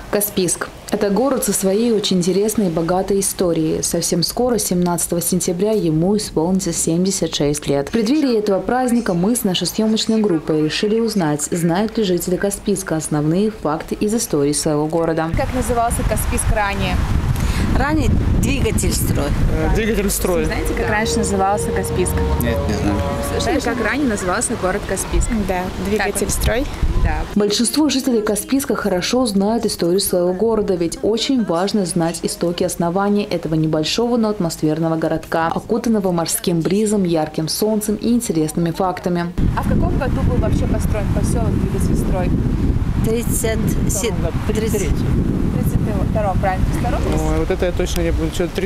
Каспийск. Это город со своей очень интересной и богатой историей. Совсем скоро, 17 сентября, ему исполнится 76 лет. В преддверии этого праздника мы с нашей съемочной группой решили узнать, знают ли жители Каспийска основные факты из истории своего города. Как назывался Каспийск ранее? Ранее двигатель строй. Двигатель строй. Знаете, как раньше назывался Каспийск? Нет, не знаю. Слышали, как ранее назывался город Каспийск? Да, двигатель строй. Да. Большинство жителей Каспийска хорошо знают историю своего города, ведь очень важно знать истоки основания этого небольшого, но атмосферного городка, окутанного морским бризом, ярким солнцем и интересными фактами. А в каком году был вообще построен поселок Двигатель строй? 32, правильно? 32? Ой, вот это я точно не буду. Что,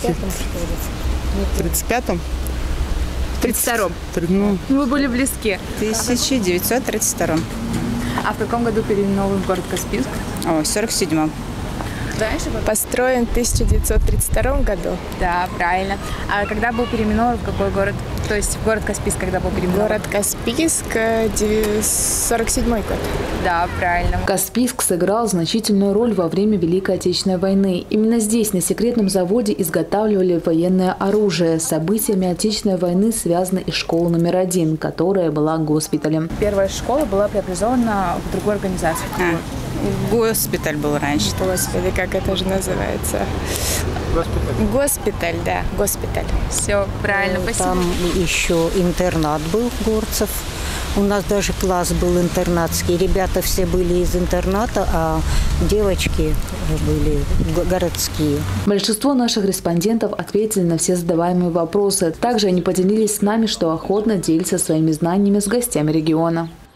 35-м? 32. Ну, Вы были близки. 1932. А в каком году переименован город Каспийск? О, в 47-м. Раньше был? Построен в 1932 году. Да, правильно. А когда был переименован, в какой город? То есть город Каспийск когда был переименован? Город Каспийск, 47-й год. Да, правильно. Каспийск сыграл значительную роль во время Великой Отечественной войны. Именно здесь, на секретном заводе, изготавливали военное оружие. С событиями Отечественной войны связана и школа номер 1, которая была госпиталем. Первая школа была преобразована в другую организацию. Госпиталь был раньше. Господи, как это же называется? Госпиталь, да, госпиталь. Все, правильно, спасибо. Там еще интернат был Горцев. У нас даже класс был интернатский. Ребята все были из интерната, а девочки были городские. Большинство наших респондентов ответили на все задаваемые вопросы. Также они поделились с нами, что охотно делятся своими знаниями с гостями региона.